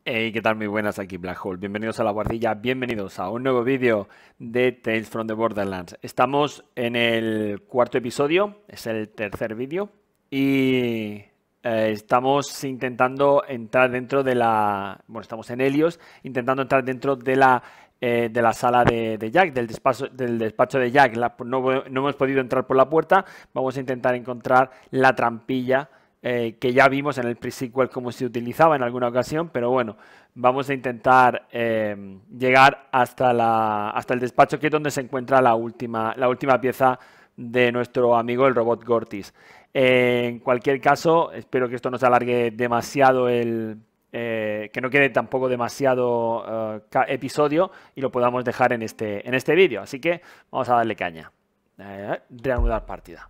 Hey, ¿qué tal? Muy buenas, aquí Black Hole. Bienvenidos a la guardilla, bienvenidos a un nuevo vídeo de Tales from the Borderlands. Estamos en el cuarto episodio, es el tercer vídeo, y estamos intentando entrar dentro de la... Bueno, estamos en Helios, intentando entrar dentro de la sala de Jack, del despacho de Jack. No hemos podido entrar por la puerta, vamos a intentar encontrar la trampilla que ya vimos en el pre-sequel cómo se utilizaba en alguna ocasión, pero bueno, vamos a intentar llegar hasta el despacho, que es donde se encuentra la última pieza de nuestro amigo el robot Gortys. En cualquier caso, espero que esto no se alargue demasiado, que no quede tampoco demasiado episodio y lo podamos dejar en este vídeo. Así que vamos a darle caña. Reanudar partida.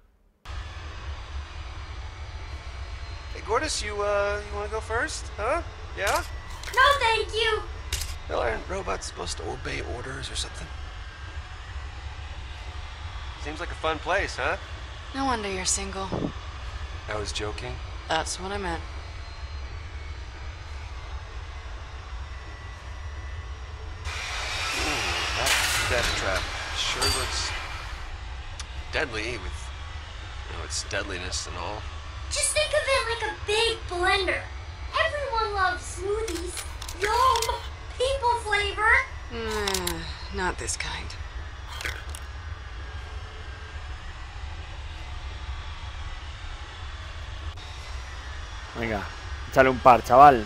Hey, Gortys, you want to go first? Huh? Yeah? No, thank you! Well, aren't robots supposed to obey orders or something? Seems like a fun place, huh? No wonder you're single. I was joking. That's what I meant. That death trap sure looks deadly with, its deadliness and all. Just think of it like a big blender. Everyone loves smoothies. Yum! People flavor! Not this kind. Venga, échale un par, chaval.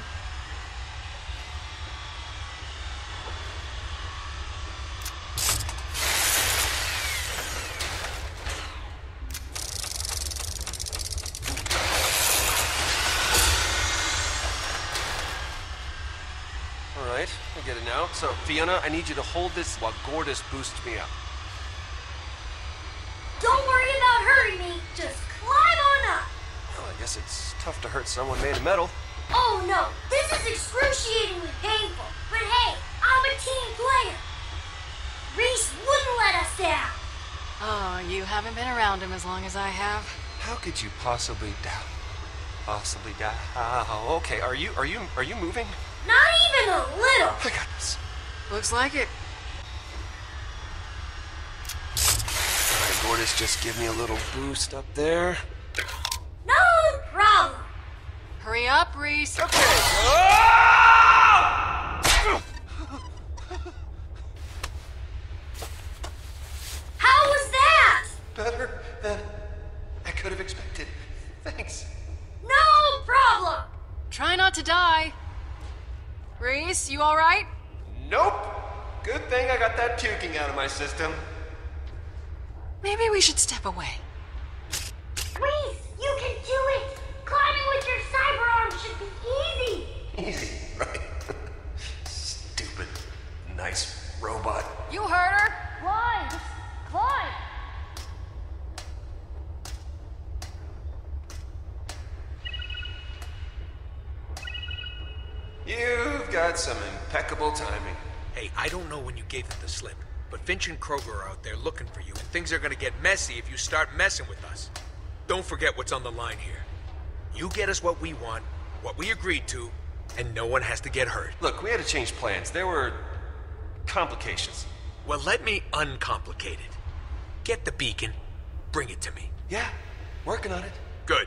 Alright, I get it now. So, Fiona, I need you to hold this while Gortys boosts me up. Don't worry about hurting me. Just climb on up. Well, I guess it's tough to hurt someone made of metal. Oh no, this is excruciatingly painful. But hey, I'm a team player. Reese wouldn't let us down. Oh, you haven't been around him as long as I have. How could you possibly doubt? Possibly doubt? Okay, are you moving? Not even a little. I got this. Looks like it. Alright, Gortys, just give me a little boost up there. No problem. Hurry up, Reese. Okay. How was that? Better than I could have expected. Thanks. No problem. Try not to die. Reese, you alright? Nope. Good thing I got that puking out of my system. Maybe we should step away. Reese, you can do it. Climbing with your cyber arm should be easy. Easy, right? Stupid, nice robot. You heard her. Climb. Just climb. You've got some impeccable timing. Hey, I don't know when you gave them the slip, but Finch and Kroger are out there looking for you, and things are gonna get messy if you start messing with us. Don't forget what's on the line here. You get us what we want, what we agreed to, and no one has to get hurt. Look, we had to change plans. There were complications. Well, let me uncomplicate it. Get the beacon, bring it to me. Yeah, working on it. Good.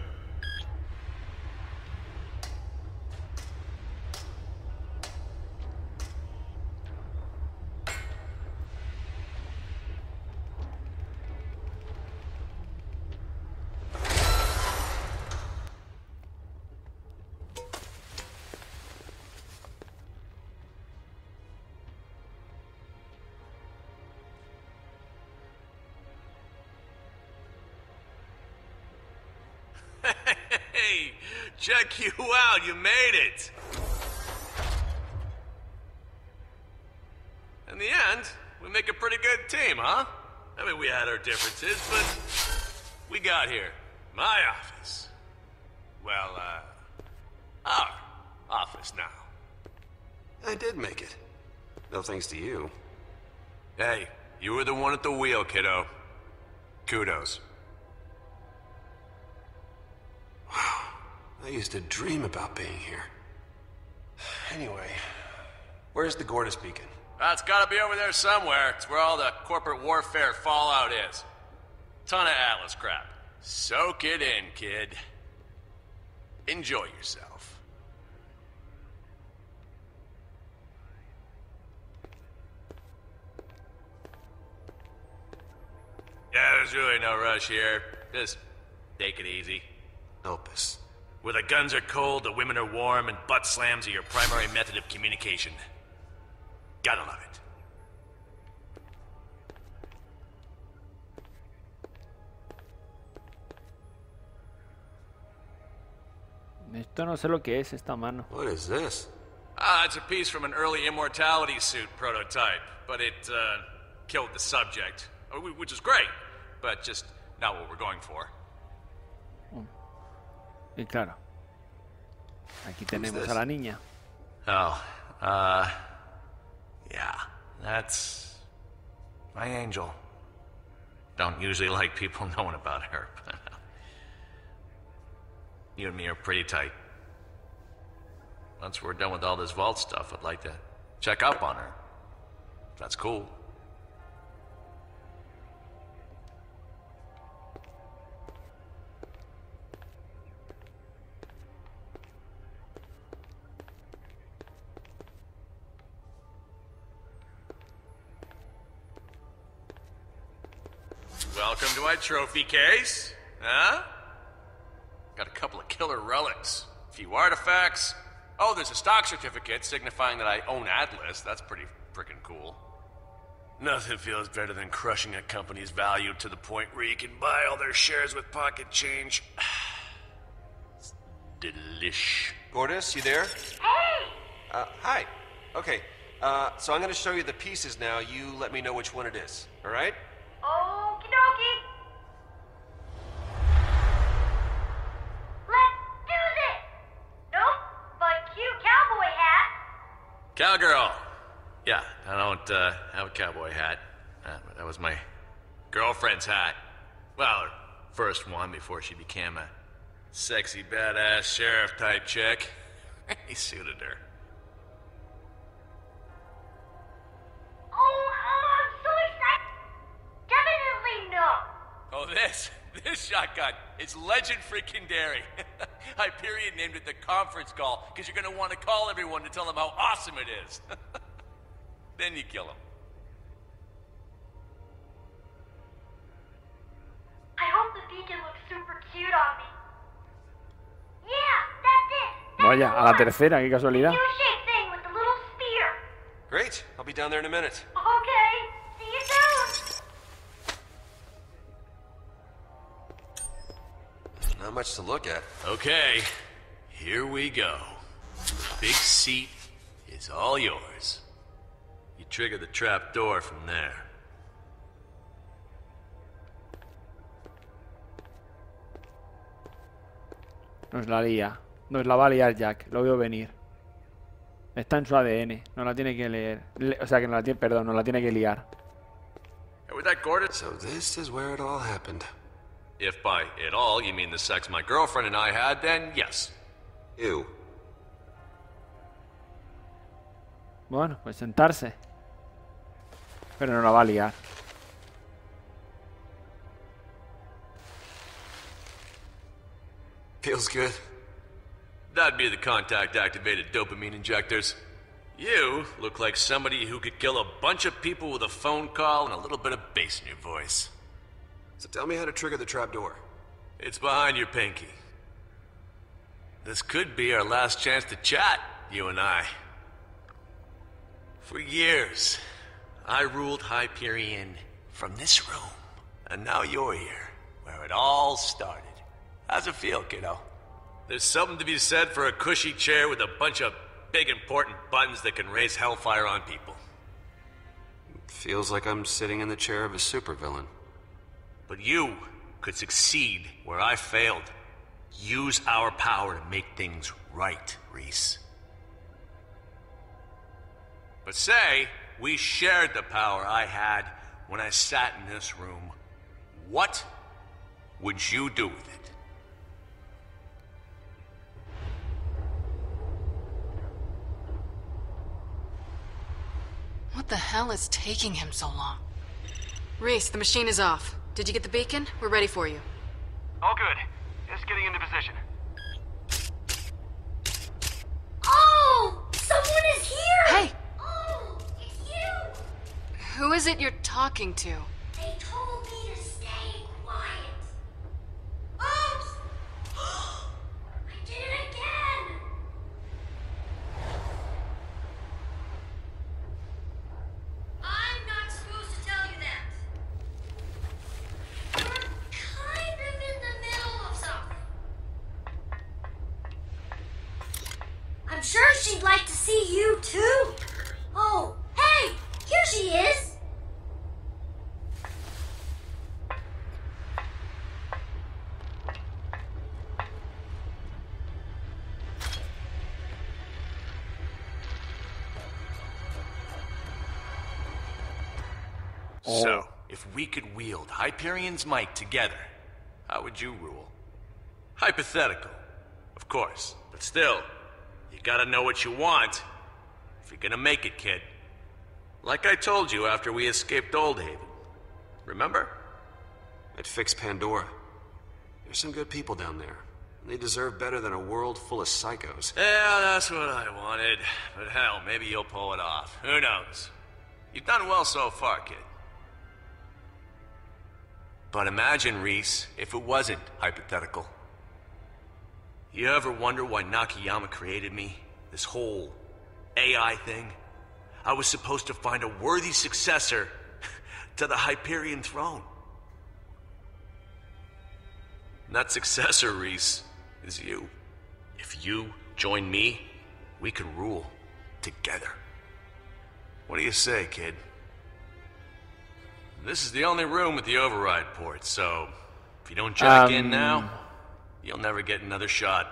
Hey, check you out, you made it! In the end, we make a pretty good team, huh? I mean, we had our differences, but we got here. My office. Well, our office now. I did make it. No thanks to you. Hey, you were the one at the wheel, kiddo. Kudos. I used to dream about being here. Anyway, where's the Gortys beacon? It's gotta be over there somewhere. It's where all the corporate warfare fallout is. Ton of Atlas crap. Soak it in, kid. Enjoy yourself. Yeah, there's really no rush here. Just take it easy. Elpis. Where the guns are cold, the women are warm, and butt slams are your primary method of communication. Gotta love it. Esto no sé lo que es esta mano. What is this? It's a piece from an early immortality suit prototype, but it killed the subject, which is great, but just not what we're going for. Y claro, aquí tenemos a la niña. Oh, yeah, that's my angel. Don't usually like people knowing about her, but you and me are pretty tight. Once we're done with all this vault stuff, I'd like to check up on her. That's cool. Welcome to my trophy case. Huh? Got a couple of killer relics, a few artifacts. Oh, there's a stock certificate signifying that I own Atlas. That's pretty frickin' cool. Nothing feels better than crushing a company's value to the point where you can buy all their shares with pocket change. It's delish. Gortys, you there? Hey! Hi. Okay, so I'm gonna show you the pieces now. You let me know which one it is, alright? Okie dokie. Let's do this. Nope, but cute cowboy hat. Cowgirl. Yeah, I don't have a cowboy hat. That was my girlfriend's hat. Well, her first one before she became a sexy, badass sheriff-type chick. He suited her. Oh, I'm so excited. Definitely no. Oh, this shotgun. It's legendary. Hyperion named it the conference call, because you're gonna want to call everyone to tell them how awesome it is. Then you kill him. I hope the beacon looks super cute on me. Yeah, that's it. That's Vaya, the a la one. tercera, qué casualidad. U-shaped thing with the little spear. Great, I'll be down there in a minute. Okay, see you soon. Not much to look at. Okay, here we go. The big seat is all yours. You trigger the trap door from there. Nos la lía. Nos la va a liar Jack. Lo veo venir. Está en su ADN. No la tiene que leer. O sea, que no la tiene... Perdón, no la tiene que liar. Hey, with that Gortys? So this is where it all happened. If by it all you mean the sex my girlfriend and I had, then yes. Ew. Bueno, pues sentarse. Pero no la va a liar. Feels good. That'd be the contact-activated dopamine injectors. You look like somebody who could kill a bunch of people with a phone call and a little bit of bass in your voice. So tell me how to trigger the trapdoor. It's behind your pinky. This could be our last chance to chat, you and I. For years, I ruled Hyperion from this room. And now you're here, where it all started. How's it feel, kiddo? There's something to be said for a cushy chair with a bunch of big important buttons that can raise hellfire on people. Feels like I'm sitting in the chair of a supervillain. But you could succeed where I failed. Use our power to make things right, Reese. But say we shared the power I had when I sat in this room. What would you do with it? What the hell is taking him so long? Reese, the machine is off. Did you get the beacon? We're ready for you. All good. Just getting into position. Oh! Someone is here! Hey! Oh, it's you! Who is it you're talking to? They told me to stay quiet. Oops! I did it again! I'm not supposed to tell you that. We're kind of in the middle of something. I'm sure she'd like to see you too. Oh, hey! Here she is! So, if we could wield Hyperion's might together, how would you rule? Hypothetical, of course, but still, you gotta know what you want if you're gonna make it, kid. Like I told you after we escaped Old Haven. Remember? I'd fix Pandora. There's some good people down there. And they deserve better than a world full of psychos. Yeah, that's what I wanted. But hell, maybe you'll pull it off. Who knows? You've done well so far, kid. But imagine, Reese, if it wasn't hypothetical. You ever wonder why Nakayama created me? This whole AI thing? I was supposed to find a worthy successor to the Hyperion throne. And that successor, Reese, is you. If you join me, we can rule together. What do you say, kid? This is the only room with the override port, so if you don't jack in now, you'll never get another shot.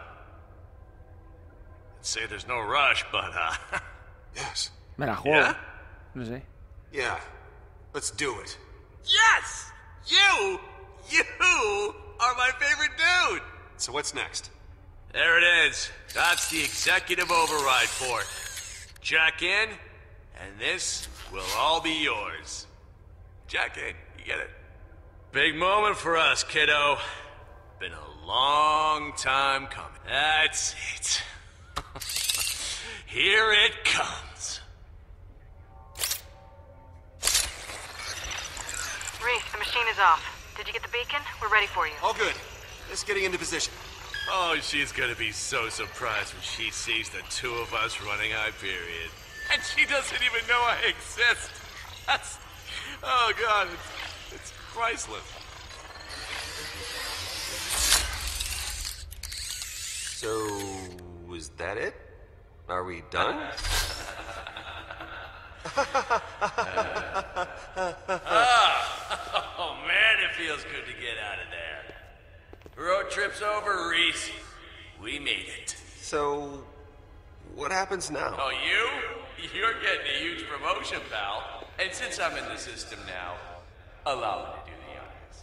I'd say there's no rush, but Yes. Me la juego. yeah? No sé. Yeah. Let's do it. Yes! You are my favorite dude! So what's next? There it is. That's the executive override port. Jack in, and this will all be yours. Jack in, you get it? Big moment for us, kiddo. Been a long time coming. That's it. Here it comes. Reese, the machine is off. Did you get the beacon? We're ready for you. All good. Just getting into position. Oh, she's gonna be so surprised when she sees the two of us running Hyperion. And she doesn't even know I exist. That's... Oh, God, it's priceless. So, is that it? Are we done? Oh, man, it feels good to get out of there. Road trip's over, Reese. We made it. So, what happens now? Oh, you're getting a huge promotion, pal. And since I'm in the system now, allow me to do the honors.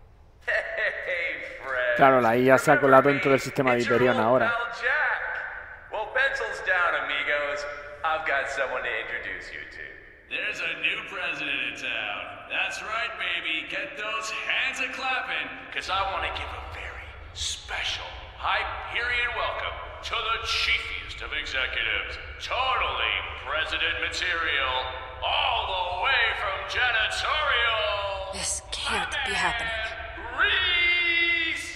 Hey, Fred. Claro, la IA se ha colado en todo el sistema de Hyperion ahora. Pal Jack. Well, pencils down, amigos. I've got someone to introduce you to. There's a new president in town. That's right, baby. Get those hands a-clapping, because I want to give a very special Hyperion welcome to the chiefiest of executives. Totally president material. All the way from janitorial. This can't be happening. Reese!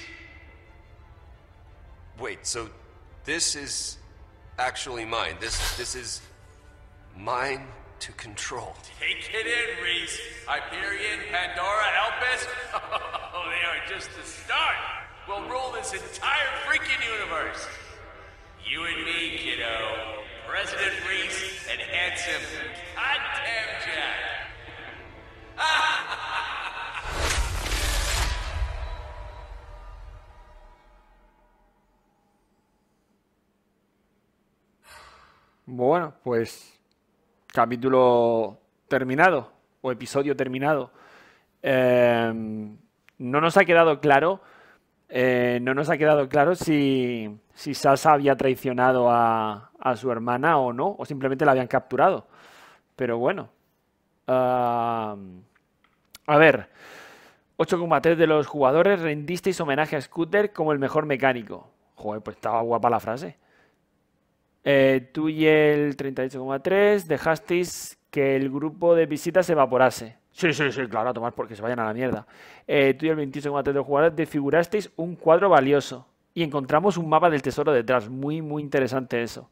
Wait, so this is actually mine. This is mine to control. Take it in, Reese. Hyperion, Pandora, Elpis. Oh, they are just the start. We'll rule this entire freaking universe. You and me, kiddo. President Reese and handsome goddamn Jack. Bueno, pues capítulo terminado o episodio terminado. No nos ha quedado claro, si Sasha había traicionado a su hermana o no, o simplemente la habían capturado. Pero bueno, A ver, 8,3 de los jugadores rendisteis homenaje a Scooter como el mejor mecánico. Joder, pues estaba guapa la frase. Tú y el 38,3 dejasteis que el grupo de visitas se evaporase. Sí, claro, a tomar porque se vayan a la mierda. Tú y el 28,3 de los jugadores desfigurasteis un cuadro valioso. Y encontramos un mapa del tesoro detrás. Muy interesante eso.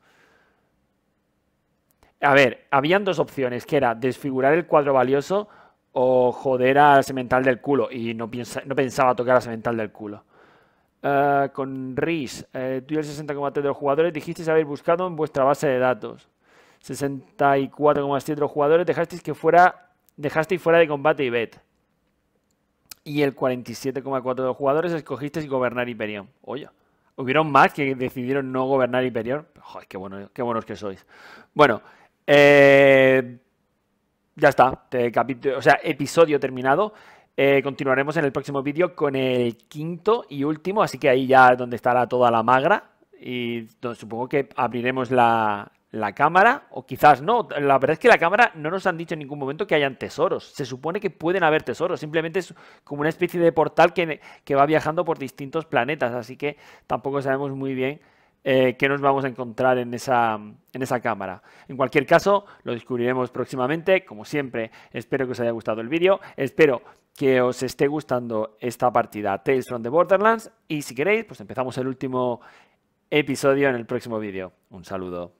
A ver, habían dos opciones, que era desfigurar el cuadro valioso o joder al semental del culo. Y no pensaba tocar al semental del culo. Con Rhys, tú y el 60,3 de los jugadores dijisteis haber buscado en vuestra base de datos. 64,7 de los jugadores dejasteis fuera de combate y bet. Y el 47,4 de los jugadores escogisteis gobernar Hyperion. Oye, hubieron más que decidieron no gobernar Hyperion. Joder, qué buenos que sois. Bueno, ya está. Episodio terminado. Continuaremos en el próximo vídeo con el quinto y último, así que ahí ya es donde estará toda la magra y supongo que abriremos la cámara, o quizás no. La verdad es que la cámara no nos han dicho en ningún momento que hayan tesoros. Se supone que pueden haber tesoros, simplemente es como una especie de portal que va viajando por distintos planetas, así que tampoco sabemos muy bien qué nos vamos a encontrar en esa cámara. En cualquier caso, lo descubriremos próximamente. Como siempre, espero que os haya gustado el vídeo, espero que os esté gustando esta partida Tales from the Borderlands, y si queréis, pues empezamos el último episodio en el próximo vídeo. Un saludo.